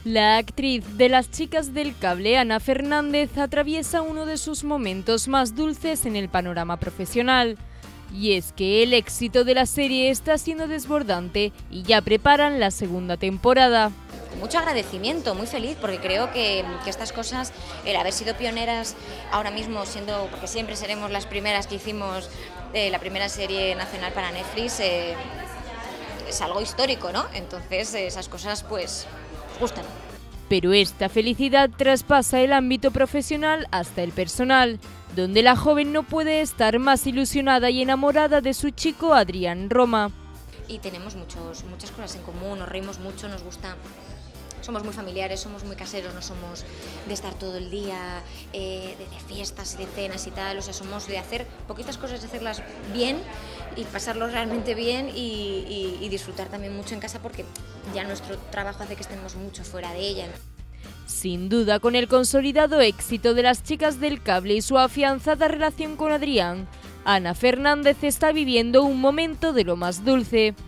La actriz de Las chicas del cable, Ana Fernández, atraviesa uno de sus momentos más dulces en el panorama profesional. Y es que el éxito de la serie está siendo desbordante y ya preparan la segunda temporada. Con mucho agradecimiento, muy feliz, porque creo que estas cosas, el haber sido pioneras ahora mismo, porque siempre seremos las primeras que hicimos la primera serie nacional para Netflix, es algo histórico, ¿no? Entonces esas cosas pues gustan. Pero esta felicidad traspasa el ámbito profesional hasta el personal, donde la joven no puede estar más ilusionada y enamorada de su chico Adrián Roma. Y tenemos muchas cosas en común, nos reímos mucho, nos gusta. Somos muy familiares, somos muy caseros, no somos de estar todo el día de fiestas y de cenas y tal, o sea, somos de hacer poquitas cosas, de hacerlas bien y pasarlo realmente bien y disfrutar también mucho en casa, porque ya nuestro trabajo hace que estemos mucho fuera de ella. Sin duda, con el consolidado éxito de Las chicas del cable y su afianzada relación con Adrián, Ana Fernández está viviendo un momento de lo más dulce.